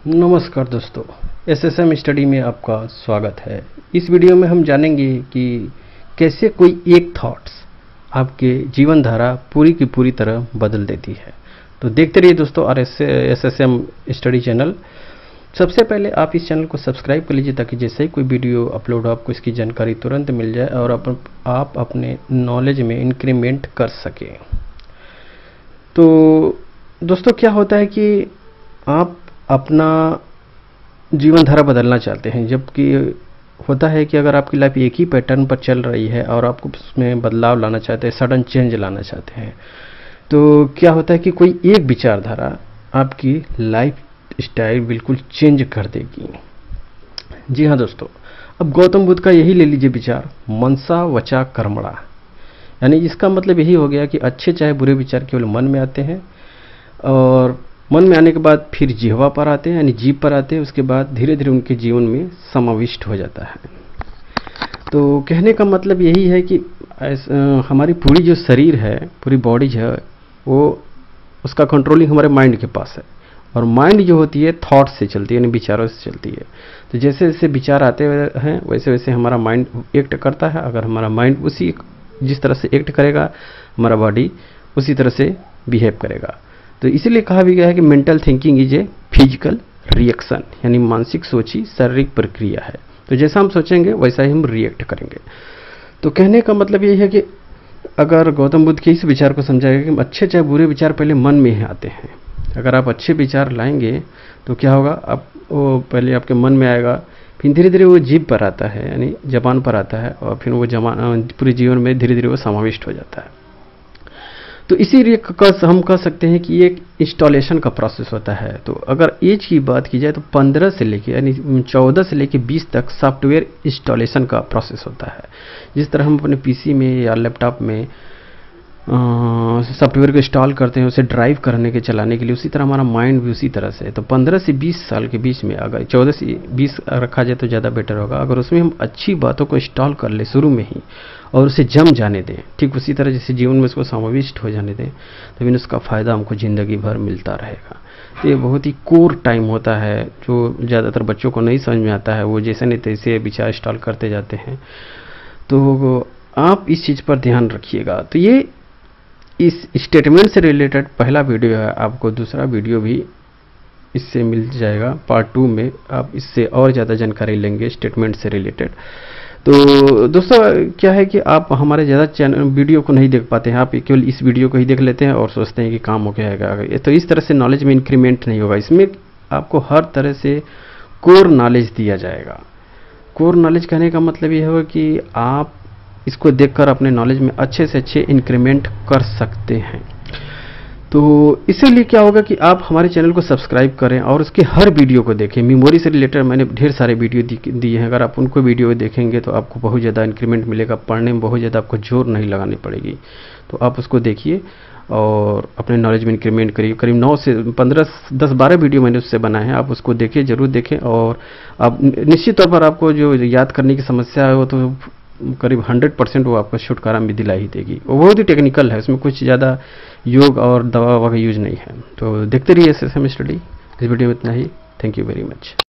नमस्कार दोस्तों, SSM study में आपका स्वागत है। इस वीडियो में हम जानेंगे कि कैसे कोई एक थॉट्स आपके जीवन धारा पूरी की पूरी तरह बदल देती है। तो देखते रहिए दोस्तों और एसएसएम स्टडी चैनल। सबसे पहले आप इस चैनल को सब्सक्राइब कर लीजिए ताकि जैसे ही कोई वीडियो अपलोड हो आपको इसकी जानकारी तुरंत मिल जाए और आप अपने नॉलेज में इंक्रीमेंट कर सकें। तो दोस्तों क्या होता है कि आप अपना जीवन धारा बदलना चाहते हैं, जबकि होता है कि अगर आपकी लाइफ एक ही पैटर्न पर चल रही है और आपको उसमें बदलाव लाना चाहते हैं, सडन चेंज लाना चाहते हैं, तो क्या होता है कि कोई एक विचारधारा आपकी लाइफ स्टाइल बिल्कुल चेंज कर देगी। जी हाँ दोस्तों, अब गौतम बुद्ध का यही ले लीजिए विचार, मनसा वचा कर्मणा, यानी इसका मतलब यही हो गया कि अच्छे चाहे बुरे विचार केवल मन में आते हैं और मन में आने के बाद फिर जिह्वा पर आते हैं, यानी जीभ पर आते हैं, उसके बाद धीरे धीरे उनके जीवन में समाविष्ट हो जाता है। तो कहने का मतलब यही है कि हमारी पूरी जो शरीर है, पूरी बॉडी है, वो उसका कंट्रोलिंग हमारे माइंड के पास है और माइंड जो होती है थॉट से चलती है, यानी विचारों से चलती है। तो जैसे जैसे विचार आते हैं वैसे वैसे हमारा माइंड एक्ट करता है। अगर हमारा माइंड उसी जिस तरह से एक्ट करेगा, हमारा बॉडी उसी तरह से बिहेव करेगा। तो इसीलिए कहा भी गया है कि mental thinking is a physical reaction, यानी मानसिक सोच ही शारीरिक प्रक्रिया है। तो जैसा हम सोचेंगे वैसा ही हम रिएक्ट करेंगे। तो कहने का मतलब ये है कि अगर गौतम बुद्ध के इस विचार को समझाएगा कि अच्छे चाहे बुरे विचार पहले मन में ही आते हैं। अगर आप अच्छे विचार लाएंगे तो क्या होगा, आप वो पहले आपके मन में आएगा, फिर धीरे धीरे वो जीभ पर आता है, यानी जबान पर आता है और फिर वो पूरे जीवन में धीरे धीरे वो समाविष्ट हो जाता है। तो इसीलिए हम कह सकते हैं कि ये एक इंस्टॉलेशन का प्रोसेस होता है। तो अगर एज की बात की जाए तो 15 से लेके यानी 14 से लेके 20 तक सॉफ्टवेयर इंस्टॉलेशन का प्रोसेस होता है। जिस तरह हम अपने पीसी में या लैपटॉप में सॉफ्टवेयर को इंस्टॉल करते हैं उसे ड्राइव करने के चलाने के लिए, उसी तरह हमारा माइंड भी उसी तरह से है। तो 15 से 20 साल के बीच में, अगर 14 से 20 रखा जाए तो ज़्यादा बेटर होगा। अगर उसमें हम अच्छी बातों को इंस्टॉल कर ले शुरू में ही और उसे जम जाने दें, ठीक उसी तरह जैसे जीवन में उसको समाविष्ट हो जाने दें, तो फिर उसका फ़ायदा हमको ज़िंदगी भर मिलता रहेगा। तो ये बहुत ही कोर टाइम होता है जो ज़्यादातर बच्चों को नहीं समझ में आता है। वो जैसे नहीं तैसे विचार इंस्टॉल करते जाते हैं। तो आप इस चीज़ पर ध्यान रखिएगा। तो ये इस स्टेटमेंट से रिलेटेड पहला वीडियो है। आपको दूसरा वीडियो भी इससे मिल जाएगा, पार्ट 2 में आप इससे और ज़्यादा जानकारी लेंगे स्टेटमेंट से रिलेटेड। तो दोस्तों क्या है कि आप हमारे ज़्यादा चैनल वीडियो को नहीं देख पाते हैं, आप केवल इस वीडियो को ही देख लेते हैं और सोचते हैं कि काम हो गया। तो इस तरह से नॉलेज में इंक्रीमेंट नहीं होगा। इसमें आपको हर तरह से कोर नॉलेज दिया जाएगा। कोर नॉलेज कहने का मतलब ये होगा कि आप इसको देखकर अपने नॉलेज में अच्छे से अच्छे इंक्रीमेंट कर सकते हैं। तो इसीलिए क्या होगा कि आप हमारे चैनल को सब्सक्राइब करें और उसके हर वीडियो को देखें। मेमोरी से रिलेटेड मैंने ढेर सारे वीडियो दिए हैं। अगर आप उनको वीडियो देखेंगे तो आपको बहुत ज़्यादा इंक्रीमेंट मिलेगा, पढ़ने में बहुत ज़्यादा आपको जोर नहीं लगानी पड़ेगी। तो आप उसको देखिए और अपने नॉलेज में इंक्रीमेंट करिए। करीब 9 से 15 10-12 वीडियो मैंने उससे बनाए हैं, आप उसको देखिए, ज़रूर देखें। और आप निश्चित तौर पर आपको जो याद करने की समस्या है वो तो करीब 100% वो आपको छुटकारा भी दिला ही देगी। वो बहुत ही टेक्निकल है, उसमें कुछ ज़्यादा योग और दवा का यूज नहीं है। तो देखते रहिए एसएसएम स्टडी। इस वीडियो में इतना ही। Thank you very much.